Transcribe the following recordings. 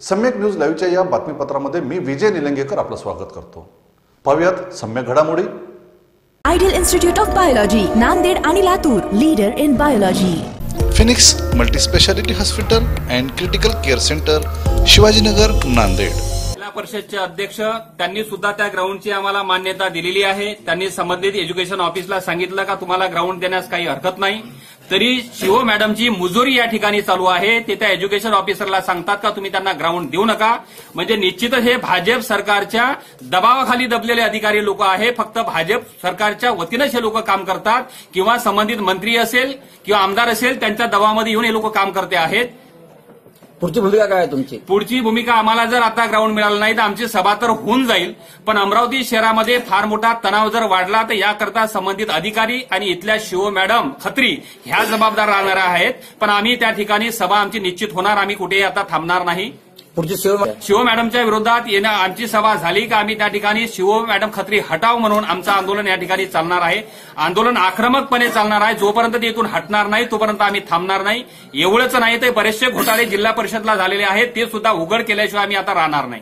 सम्यक न्यूज लाईव्हच्या या बातमीपत्रामध्ये मी विजय निलंगेकर आपलं स्वागत करतो। पाहूयात सम्यक घडामोडी। Ideal institute of biology Nanded आणि Latur, leader in biology. Phoenix multi speciality hospital and critical care centre, Shivajinagar, Nanded. जिल्हा परिषदचे अध्यक्ष त्यांनी सुद्धा त्या ग्राउंडची आम्हाला मान्यता दिलेली आहे। त्यांनी संबंधित एज्युकेशन ऑफिसला सांगितलं का तुम्हाला ग्राउंड देण्यास काही हरकत नाही। तरी शिव मॅडमची मुजोरी या ठिकाणी चालू आहे। ते त्या एज्युकेशन ऑफिसरला सांगतात का तुम्ही त्यांना ग्राउंड देऊ नका। म्हणजे निश्चितच हे भाजप सरकारच्या दबावाखाली दबलेले अधिकारी लोक आहे। फक्त भाजप सरकारच्या वतीनंच हे लोक काम करतात किंवा संबंधित मंत्री असेल किंवा आमदार असेल त्यांच्या दबावामध्ये येऊन हे लोक काम करते आहेत। पुढची भूमिका काय आहे तुमची? पुढची भूमिका आम्हाला जर आता ग्राउंड मिळालं नाही तर आमची सभा तर होऊन जाईल, पण अमरावती शहरामध्ये फार मोठा तणाव जर वाढला तर याकरता संबंधित अधिकारी आणि इथल्या शिव मॅडम खत्री ह्या जबाबदार राहणार आहेत। पण आम्ही त्या ठिकाणी सभा आमची निश्चित होणार, आम्ही कुठेही आता थांबणार नाही। पुढची शिव मॅडमच्या विरोधात येणं आमची सभा झाली का आम्ही त्या ठिकाणी शिव मॅडम खत्री हटाव म्हणून आमचं आंदोलन या ठिकाणी चालणार आहे। आंदोलन आक्रमकपणे चालणार आहे। जोपर्यंत ते इथून हटणार नाही तोपर्यंत आम्ही थांबणार नाही। एवढंच नाही तर बरेचसे घोटाळे जिल्हा परिषदला झालेले आहेत, ते सुद्धा उघड केल्याशिवाय आम्ही आता राहणार नाही।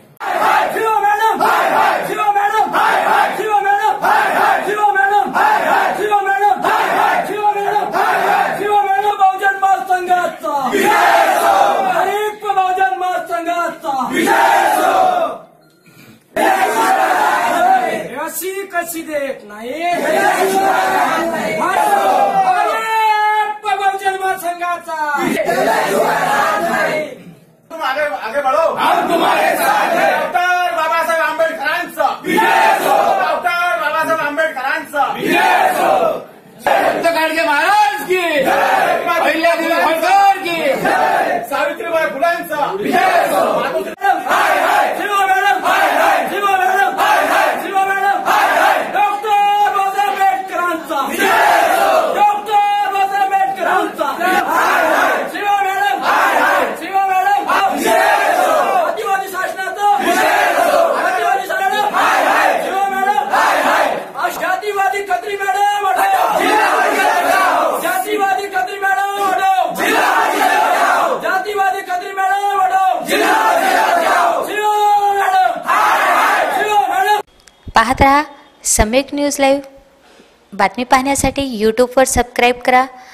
कशी देत नाही बहुजन महासंघाचा तुम आगे बढ़ो, हम तुम्हारे साथ हैं। डॉक्टर बाबासाहेब आंबेडकरांचा डॉक्टर बाबासाहेब आंबेडकरांचा गाडगे महाराज की, अहिल्यादेवी होळकर की, सावित्रीबाई फुलांचा पाहत रहा सम्यक न्यूज लाईव्ह। बातमी पाहण्यासाठी यूट्यूबवर सबस्क्राईब करा